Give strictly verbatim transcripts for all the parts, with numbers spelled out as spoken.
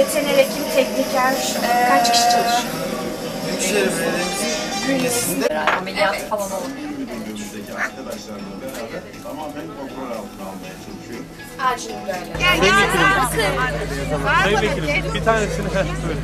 veteriner hekim, tekniker, e, Kaç kişi çalışıyor? Büyükşehir Belediye'mizin bünyesinde Ameliyat falan olmuyor. Arkadaşlarla beraber tamamen kontrol altına almaya çalışıyoruz. acil müdahale. Sayın Vekilim, bir tanesini heh, böyle.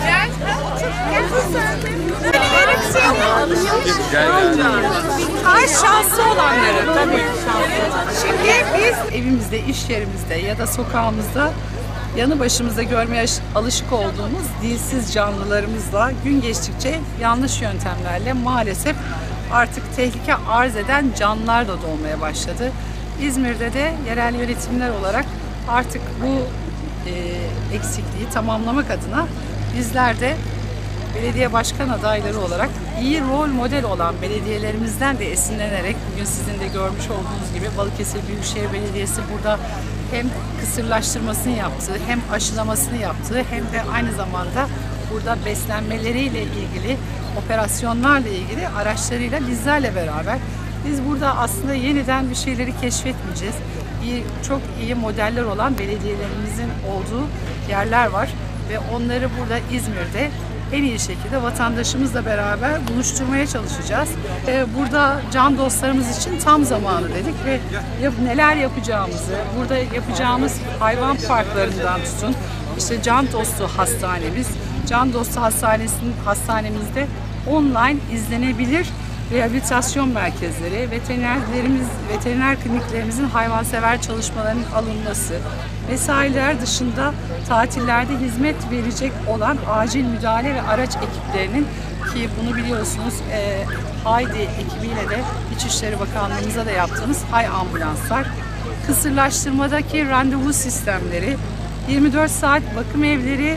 Ay şanslı olanları tabii şanslı. Şimdi biz evimizde, iş yerimizde ya da sokağımızda yanı başımızda görmeye alışık olduğumuz dilsiz canlılarımızla gün geçtikçe yanlış yöntemlerle maalesef artık tehlike arz eden canlılar da doğmaya başladı. İzmir'de de yerel yönetimler olarak artık bu e, eksikliği tamamlamak adına bizler de belediye başkan adayları olarak iyi rol model olan belediyelerimizden de esinlenerek bugün sizin de görmüş olduğunuz gibi Balıkesir Büyükşehir Belediyesi burada hem kısırlaştırmasını yaptığı, hem aşılamasını yaptığı, hem de aynı zamanda burada beslenmeleriyle ilgili, operasyonlarla ilgili araçlarıyla bizlerle beraber. Biz burada aslında yeniden bir şeyleri keşfetmeyeceğiz. İyi, çok iyi modeller olan belediyelerimizin olduğu yerler var ve onları burada İzmir'de en iyi şekilde vatandaşımızla beraber buluşturmaya çalışacağız. Ee, burada can dostlarımız için tam zamanı dedik ve yap, neler yapacağımızı, burada yapacağımız hayvan parklarından tutun, işte can dostu hastanemiz, can dostu hastanesinin hastanemizde online izlenebilir rehabilitasyon merkezleri, veterinerlerimiz, veteriner kliniklerimizin hayvansever çalışmalarının alınması, mesailer dışında tatillerde hizmet verecek olan acil müdahale ve araç ekiplerinin, ki bunu biliyorsunuz e, Haydi ekibiyle de İçişleri Bakanlığımıza da yaptığımız Hay ambulanslar, kısırlaştırmadaki randevu sistemleri, yirmi dört saat bakım evleri,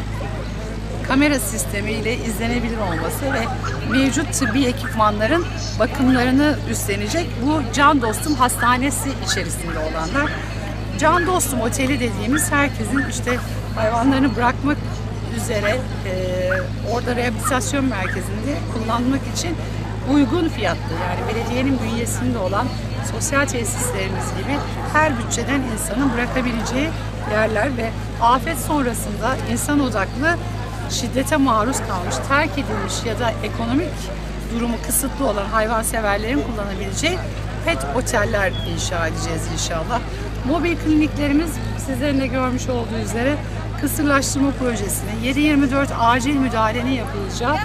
kamera sistemiyle izlenebilir olması ve mevcut tıbbi ekipmanların bakımlarını üstlenecek bu Can Dostum Hastanesi içerisinde olanlar. Can Dostum Oteli dediğimiz herkesin işte hayvanlarını bırakmak üzere e, orada rehabilitasyon merkezinde kullanmak için uygun fiyatlı, yani belediyenin bünyesinde olan sosyal tesislerimiz gibi her bütçeden insanın bırakabileceği yerler ve afet sonrasında insan odaklı şiddete maruz kalmış, terk edilmiş ya da ekonomik durumu kısıtlı olan hayvanseverlerin kullanabileceği pet oteller inşa edeceğiz inşallah. Mobil kliniklerimiz sizlerin de görmüş olduğu üzere kısırlaştırma projesini, yedi yirmi dört acil müdahalenin yapılacağı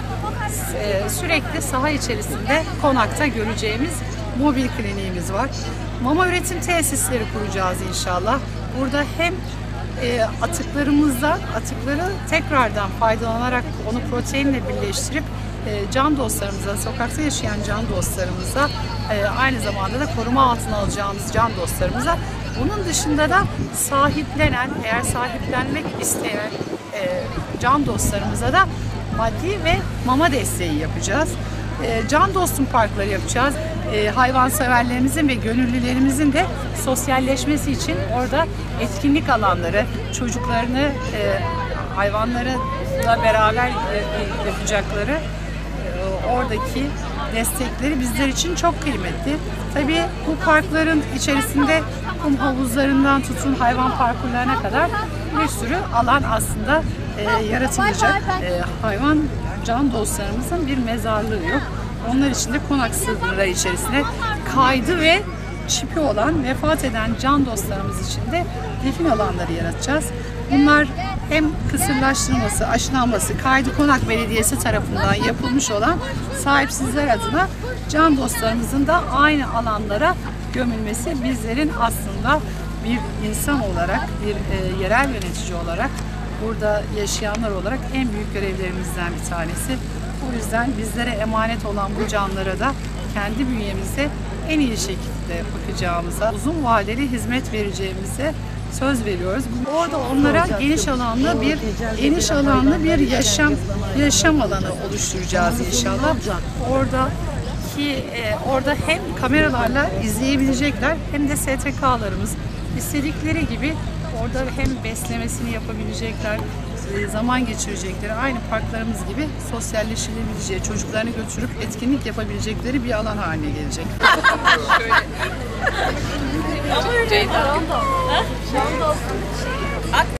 sürekli saha içerisinde konakta göreceğimiz mobil kliniğimiz var. Mama üretim tesisleri kuracağız inşallah. Burada hem E, atıklarımızdan, atıkları tekrardan faydalanarak onu proteinle birleştirip e, can dostlarımıza, sokakta yaşayan can dostlarımıza, e, aynı zamanda da koruma altına alacağımız can dostlarımıza, bunun dışında da sahiplenen, eğer sahiplenmek isteyen e, can dostlarımıza da maddi ve mama desteği yapacağız. E, can dostum parkları yapacağız. E, hayvanseverlerimizin ve gönüllülerimizin de sosyalleşmesi için orada etkinlik alanları, çocuklarını e, hayvanlarla beraber e, yapacakları e, oradaki destekleri bizler için çok kıymetli. Tabii bu parkların içerisinde kum havuzlarından tutun hayvan parkurlarına kadar bir sürü alan aslında e, yaratılacak. E, hayvan can dostlarımızın bir mezarlığı yok. Onlar için de konak sınırları içerisinde kaydı ve çipi olan vefat eden can dostlarımız için de defin alanları yaratacağız. Bunlar hem kısırlaştırılması, aşılanması, Kaydı Konak Belediyesi tarafından yapılmış olan sahipsizler adına can dostlarımızın da aynı alanlara gömülmesi bizlerin aslında bir insan olarak, bir e, yerel yönetici olarak, burada yaşayanlar olarak en büyük görevlerimizden bir tanesi. O yüzden bizlere emanet olan bu canlara da kendi bünyemizde en iyi şekilde bakacağımıza, uzun vadeli hizmet vereceğimize söz veriyoruz. Orada onlara geniş alanlı bir geniş alanlı bir yaşam yaşam alanı oluşturacağız inşallah. Orada ki e, orada hem kameralarla izleyebilecekler hem de S T K'larımız istedikleri gibi orada hem beslemesini yapabilecekler, zaman geçirecekleri, aynı parklarımız gibi sosyalleşilebileceği, çocuklarını götürüp etkinlik yapabilecekleri bir alan haline gelecek. Ama öyle.